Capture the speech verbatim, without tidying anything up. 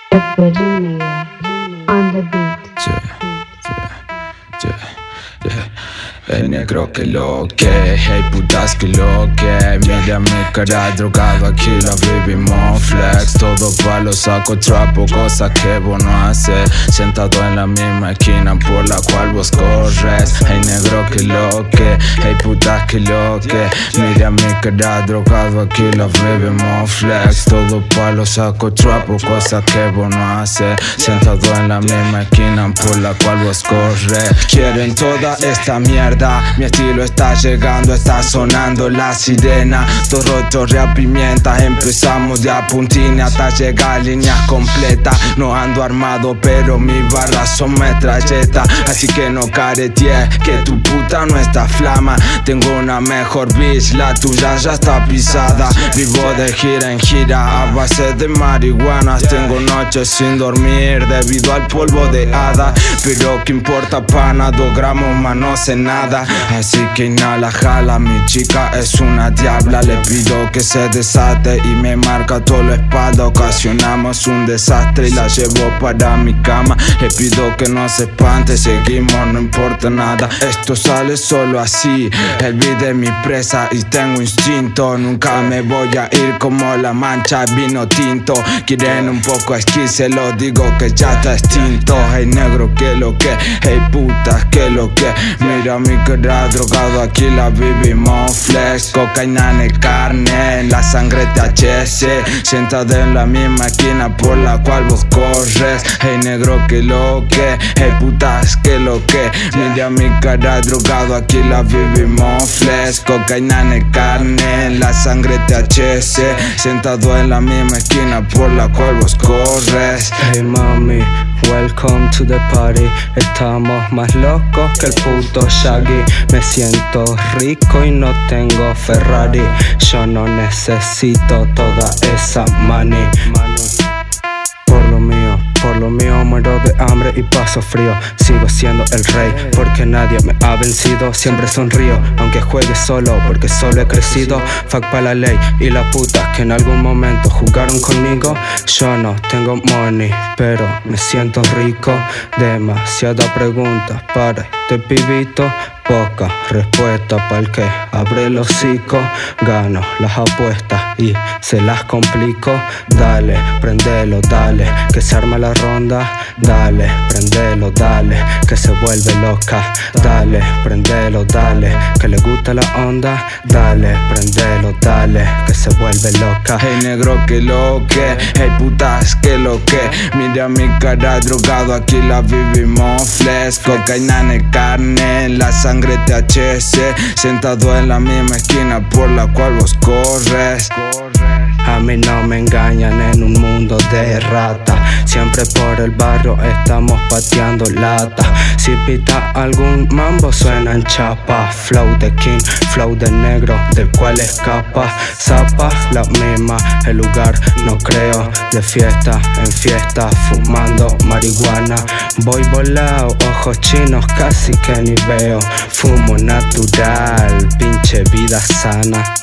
Originator on the beat. Yeah, yeah, yeah, yeah. El negro que lo que, hey putas que lo que. Mira mi cara drogado, aquí la vivimos flex. Todo pa' lo saco trapo, cosas que vos no haces. Sentado en la misma esquina por la cual vos corres. Hey negro que lo que, hey putas que lo que. Mira mi cara drogado, aquí la vivimos flex. Todo pa' lo saco trapo, cosas que vos no haces. Sentado en la misma esquina por la cual vos corres. Quieren toda esta mierda. Mi estilo está llegando, está sonando la sirena. Todo roto, pimienta. Empezamos de a puntina hasta llegar a líneas completas. No ando armado, pero mis barras son metralletas. Así que no caretees, que tu puta no está flama. Tengo una mejor bitch, la tuya ya está pisada. Vivo de gira en gira a base de marihuanas. Tengo noches sin dormir debido al polvo de hada. Pero que importa pana, dos gramos más no sé nada. Así que inhala, jala, mi chica es una diabla. Le pido que se desate y me marca todo la espalda. Ocasionamos un desastre y la llevo para mi cama. Le pido que no se espante, seguimos, no importa nada. Esto sale solo así, el beat de mi presa y tengo instinto. Nunca me voy a ir como la mancha vino tinto. Quieren un poco esquí, se lo digo que ya está extinto. Hey negro que lo que, hey putas que lo que. Mira mi cara drogado, aquí la vivimos flex. Cocaína en el carne, en la sangre T H C. Sentado en la misma esquina por la cual vos corres. Hey negro que lo que, hey putas que lo que. Mira mi cara drogado, aquí la vivimos flex. Cocaína en el carne, en la sangre T H C. Sentado en la misma esquina por la cual vos corres. Hey mami, welcome to the party. Estamos más locos que el puto Shaggy. Me siento rico y no tengo Ferrari. Yo no necesito toda esa money. Por lo mío, por lo mío muero de hambre y paso frío. Sigo siendo el rey porque nadie me ha vencido. Siempre sonrío aunque juegue solo porque solo he crecido. Fuck pa' la ley y las putas que en algún momento jugaron conmigo. Yo no tengo money pero me siento rico. Demasiadas preguntas para este pibito. Poca respuesta para el que abre el hocico. Gano las apuestas y se las complico. Dale, prendelo, dale, que se arma la ronda. Dale, prendelo, dale, que se vuelve loca. Dale, prendelo, dale, que le gusta la onda. Dale, prendelo, dale, que se vuelve loca. Hey negro que lo que, hey putas que lo que. Mira mi cara drogado, aquí la vivimos flex. Cocaína en el carne, en la sangre T H C. Sentado en la misma esquina por la cual vos corres. A mí no me engañan en un mundo de rata. Siempre por el barrio estamos pateando lata. Si pita algún mambo suena en chapa. Flow de king, flow de negro del cual escapa. Zapa la misma, el lugar no creo. De fiesta en fiesta fumando marihuana. Voy volado, ojos chinos casi que ni veo. Fumo natural, pinche vida sana.